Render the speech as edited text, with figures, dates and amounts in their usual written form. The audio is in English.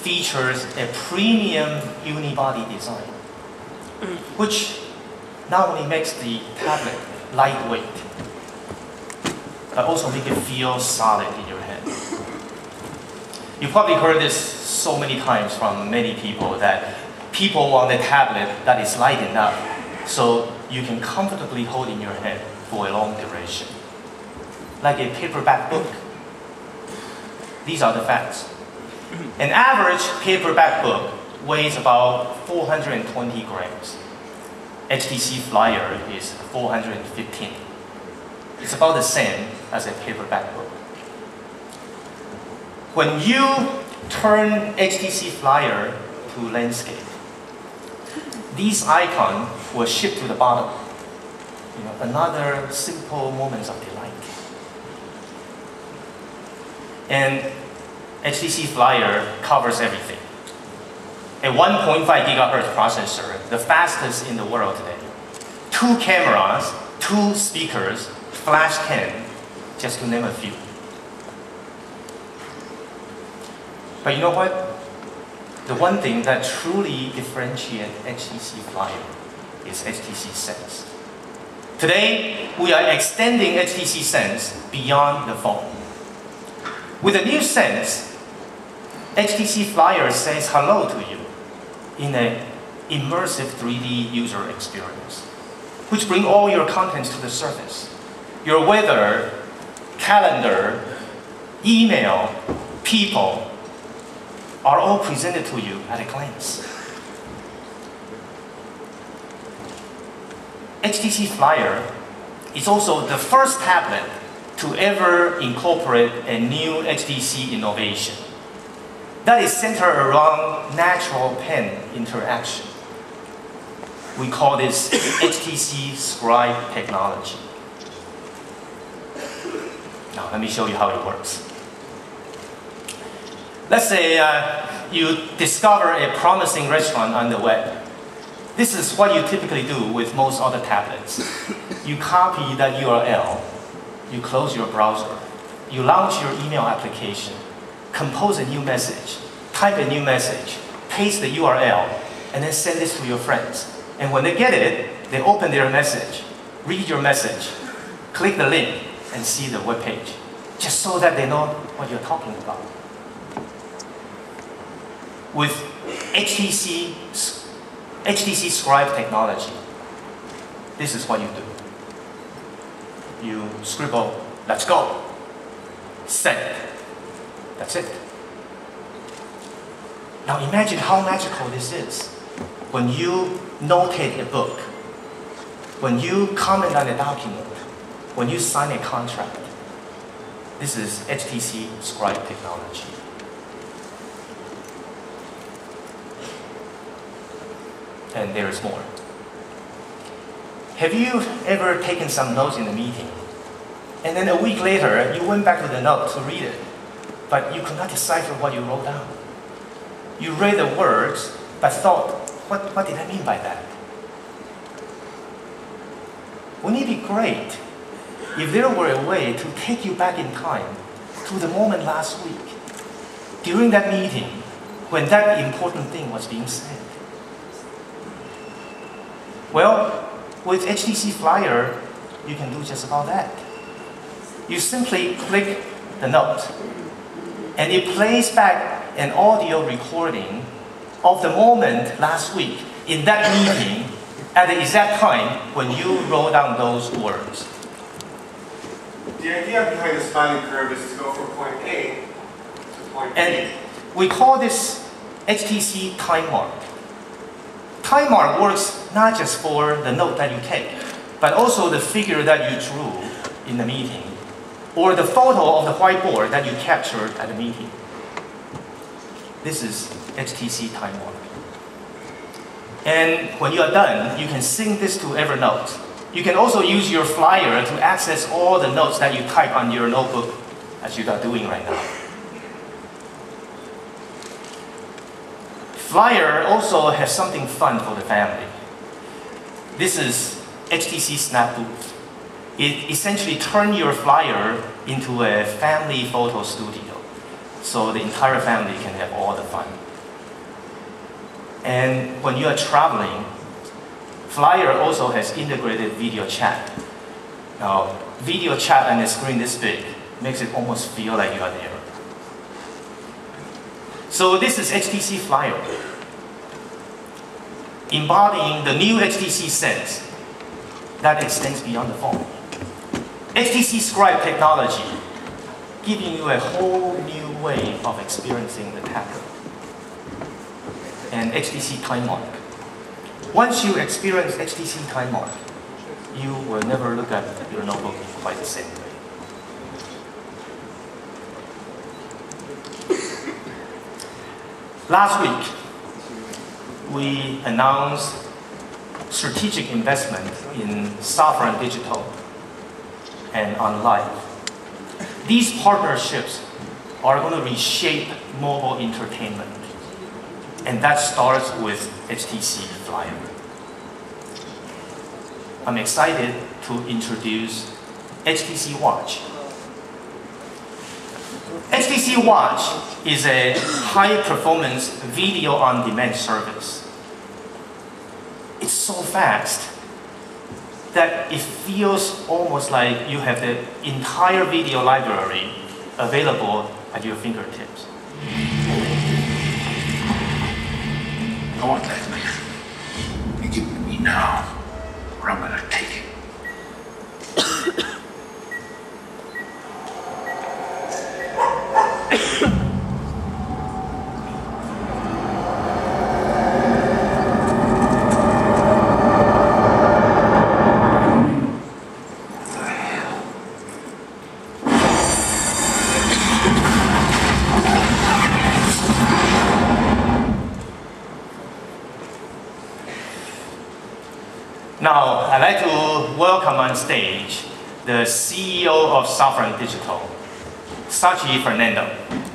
features a premium unibody design, which not only makes the tablet lightweight, but also make it feel solid in your hand. You probably heard this so many times from many people that people want a tablet that is light enough so you can comfortably hold in your hand for a long duration. Like a paperback book. These are the facts. An average paperback book weighs about 420 grams. HTC Flyer is 415. It's about the same as a paperback book. When you turn HTC Flyer to landscape, these icons will shift to the bottom. Another simple moments of delight. And HTC Flyer covers everything. A 1.5 gigahertz processor, the fastest in the world today. 2 cameras, 2 speakers, flash cam, just to name a few. But you know what? The one thing that truly differentiates HTC Flyer is HTC Sense. Today, we are extending HTC Sense beyond the phone. With the new Sense, HTC Flyer says hello to you in an immersive 3D user experience, which brings all your contents to the surface. Your weather, calendar, email, people are all presented to you at a glance. HTC Flyer is also the first tablet to ever incorporate a new HTC innovation that is centered around natural pen interaction. We call this HTC Scribe technology. Now, let me show you how it works. Let's say you discover a promising restaurant on the web. This is what you typically do with most other tablets. You copy that URL, you close your browser, you launch your email application, compose a new message, type a new message, paste the URL, and then send this to your friends. And when they get it, they open their message, read your message, click the link, and see the web page, just so that they know what you're talking about. With HTC Scribe technology, this is what you do. You scribble, let's go, send. That's it. Now imagine how magical this is. When you notate a book, when you comment on a document, when you sign a contract, this is HTC Scribe technology. And there is more. Have you ever taken some notes in a meeting, and then a week later, you went back to the note to read it, but you could not decipher what you wrote down? You read the words, but thought, what did I mean by that? Wouldn't it be great if there were a way to take you back in time to the moment last week, during that meeting, when that important thing was being said? Well, with HTC Flyer, you can do just about that. You simply click the note, and it plays back an audio recording of the moment last week in that meeting at the exact time when you wrote down those words. The idea behind the smiling curve is to go from point A to point B. And we call this HTC Time Mark. Time Mark works not just for the note that you take, but also the figure that you drew in the meeting, or the photo of the whiteboard that you captured at the meeting. This is HTC Time Mark. And when you are done, you can sync this to Evernote. You can also use your Flyer to access all the notes that you type on your notebook, as you are doing right now. Flyer also has something fun for the family. This is HTC Snap Booth. It essentially turns your Flyer into a family photo studio, so the entire family can have all the fun. And when you are traveling, Flyer also has integrated video chat. Now, video chat on a screen this big makes it almost feel like you are there. So this is HTC Flyer, embodying the new HTC Sense that extends beyond the phone. HTC Scribe technology, giving you a whole new way of experiencing the tablet. And HTC Time Mark. Once you experience HTC Time Mark, you will never look at your notebook in quite the same way. Last week, we announced strategic investment in Safran Digital and OnLive. These partnerships are going to reshape mobile entertainment, and that starts with HTC Flyer. I'm excited to introduce HTC Watch. HTC Watch is a high-performance video-on-demand service. It's so fast that it feels almost like you have the entire video library available at your fingertips. I want that knife. You give it to me now, or I'm gonna take it. Now, I'd like to welcome on stage the CEO of Safran Digital, Sachi Fernando.